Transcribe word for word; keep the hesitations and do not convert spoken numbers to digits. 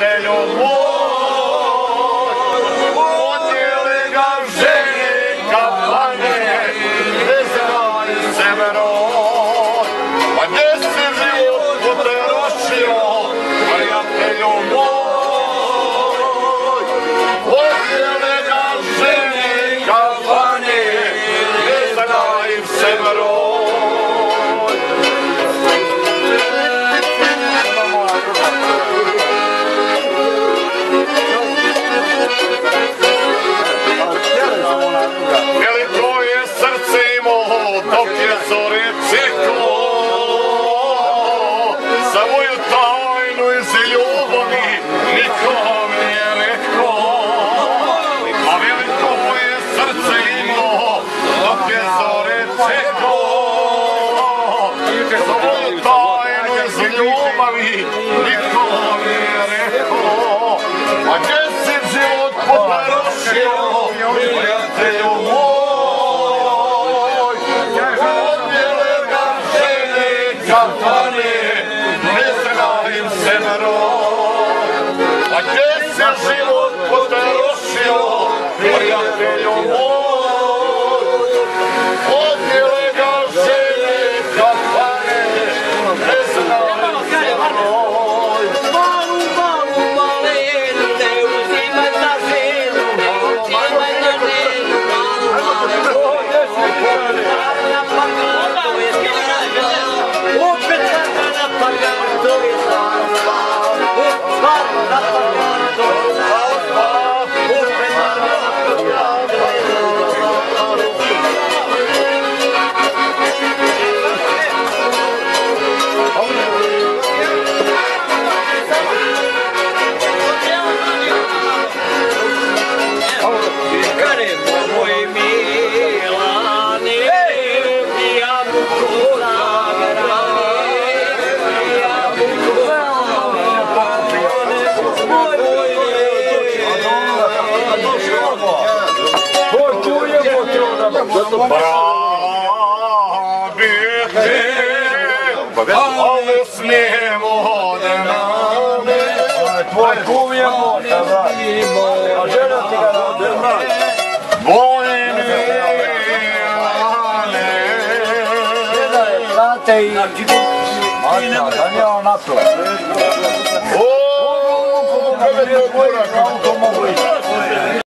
prijatelju moj, odnijeli ga ženi kafane, ne znaju severoj. Pa gdje si život potrošio, prijatelju moj, odnijeli ga ženi kafane, ne znaju severoj. Jeli tvoje srce imalo dok je zore ciklo, za moju tajnu iz ljubavi nikom nije reklo. A jeli tvoje srce imalo dok je zore ciklo, za moju tajnu iz ljubavi nikom nije reklo. A gdje si život potrošio, prijatelju moj, odnijeli ga ženi kafane, ne znaju severoj. A gdje si život potrošio, prijatelju moj, odnijeli ga ženi kafane, ne znaju severoj. Malu, malu, malenu, ne uzimaj na ženu, ne uzimaj na ženu, malu, malenu. Na pagan, to je stara, opet sada na pagan, to je stara, opet na pagan, to je stara, opet na pagan, to je ali smijemo da name. Tvoj kum je moća, brat. A žena ti ga rade, brat. Moje milane. Gledaj, brate, i... Maća, da nije on napila. O, kada to korak, kako to mogu ići?